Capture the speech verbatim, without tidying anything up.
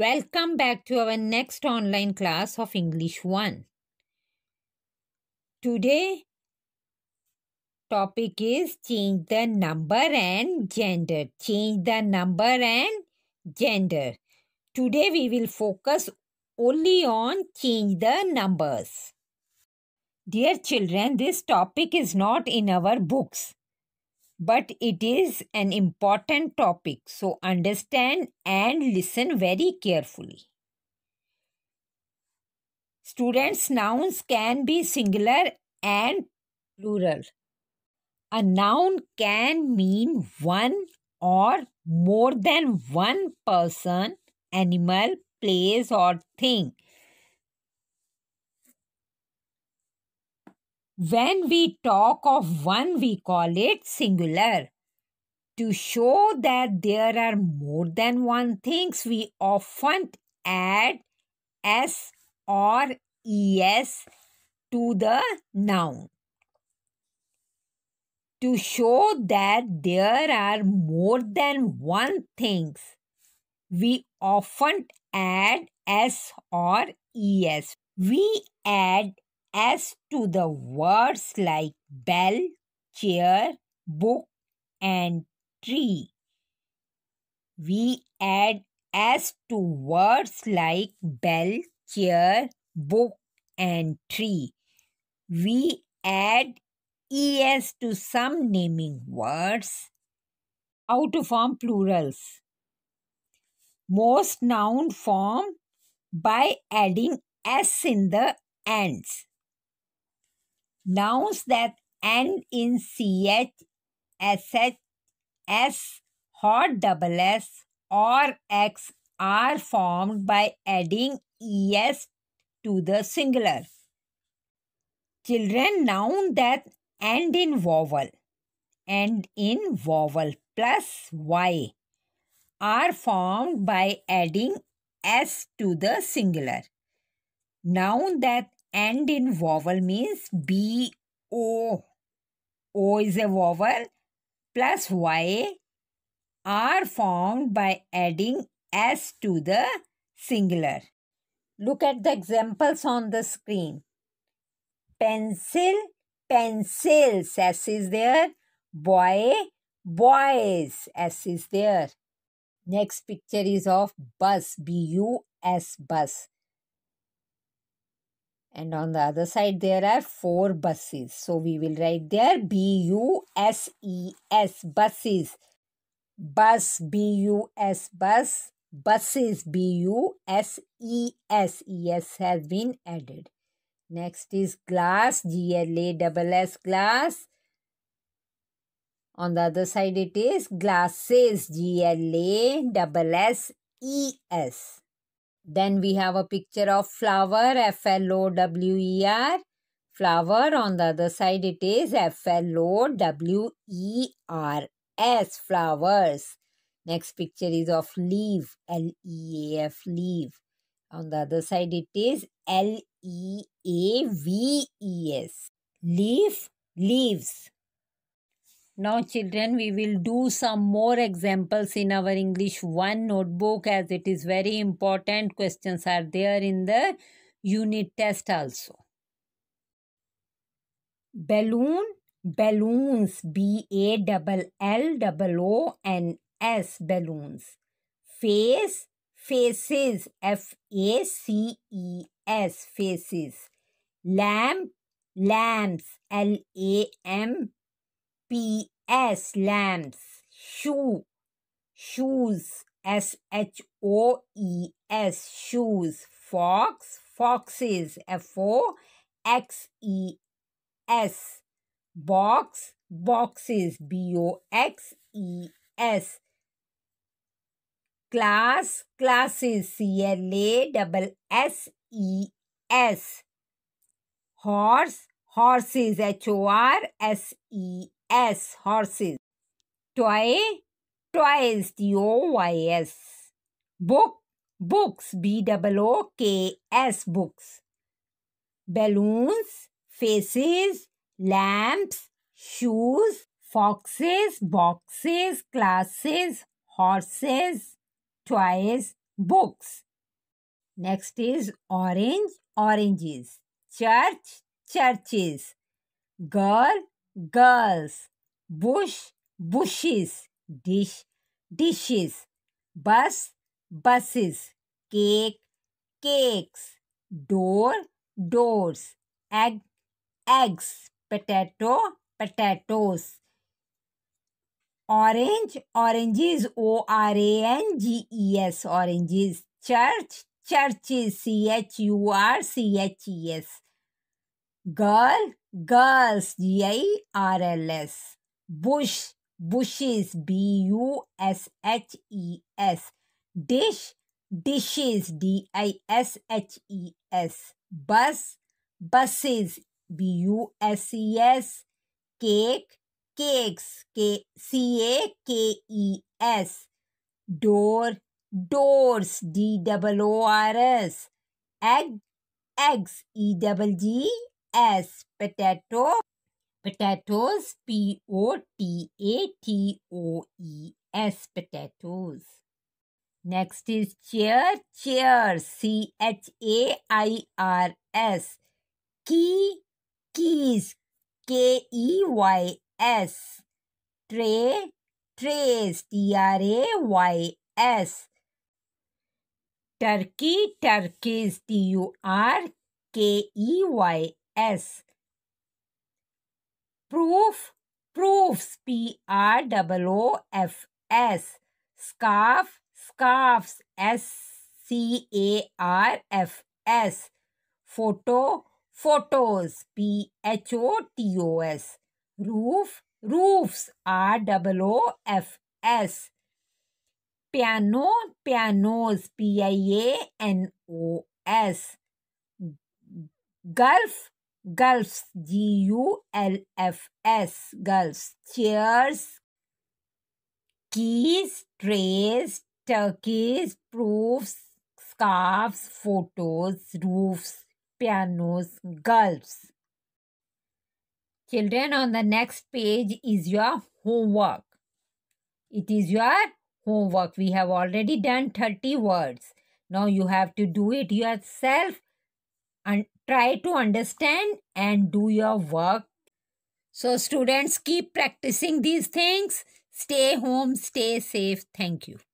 Welcome back to our next online class of English one. Today topic is change the number and gender. Change the number and gender. Today we will focus only on change the numbers. Dear children, this topic is not in our books, but it is an important topic, so understand and listen very carefully. Students, nouns can be singular and plural. A noun can mean one or more than one person, animal, place, or thing. When we talk of one, we call it singular. To show that there are more than one things, we often add s or es to the noun. To show that there are more than one things, we often add s or es. We add s to the words like bell, chair, book, and tree. We add s to words like bell, chair, book, and tree. We add es to some naming words. How to form plurals? Most noun form by adding s in the ends. Nouns that end in ch, sh, s, or double s, or x are formed by adding es to the singular. Children, noun that end in vowel, end in vowel plus y are formed by adding s to the singular. Noun that end in vowel means b, o, o is a vowel, plus y are formed by adding s to the singular. Look at the examples on the screen. Pencil, pencils, s is there. Boy, boys, s is there. Next picture is of bus, b u s, bus. And on the other side there are four buses. So we will write there b u s e s, buses. Bus, b u s, bus. Buses, b u s e s, es has been added. Next is glass, g l a double s, glass. On the other side it is glasses, G L A double S E S. Then we have a picture of flower, F L O W E R. Flower, on the other side it is F L O W E R S, flowers. Next picture is of leaf, L E A F, leaf. On the other side it is L E A V E S, leaf, leaves. Now children, we will do some more examples in our English one notebook, as it is very important. Questions are there in the unit test also. Balloon, balloons, B A L L O O N S, balloons. Face, faces, F A C E S, faces. Lamp, lamps, L A M P S, lamps. Shoe, shoes, S H O E S, shoes. Fox, foxes, F O X E S. Box, boxes, B O X E S. Class, classes, C L A S S E S. Horse, horses, H O R S E S, horses. Toy, toys, T O Y S. Book, books, B O O K S, books. Balloons, faces, lamps, shoes, foxes, boxes, classes, horses, toys, books. Next is orange, oranges. Church, churches. Girl, girls. Bush, bushes. Dish, dishes. Bus, buses. Cake, cakes. Door, doors. Egg, eggs. Potato, potatoes. Orange, oranges. O R A N G E S, oranges. Church, churches. C H U R C H E S. Girl, girls. G I R L S. Bush, bushes. B U S H E S. Dish, dishes. D I S H E S. Bus, buses. B U S E S. Cake, cakes. K C A K E S. Door, doors. D O O R S. Egg, eggs. E G G S. Potato, potatoes. P O T A T O E S. Potatoes. Next is chair, chairs. C H A I R S. Key, keys. K E Y S. Tray, trays. T R A Y S. Turkey, turkeys. T U R K E Y S. Proof, proofs. P R O O F S. Scarf, scarves. S C A R F S. Photo, photos. P H O T O S. Roof, roofs. R O O F S. Piano, pianos. P I A N O S. Gulf, gulfs. G U L F S. Gulfs. Chairs, keys, trays, turkeys, proofs, scarves, photos, roofs, pianos, gulfs. Children, on the next page is your homework. It is your homework. We have already done thirty words. Now you have to do it yourself and try to understand and do your work. So students, keep practicing these things. Stay home, stay safe. Thank you.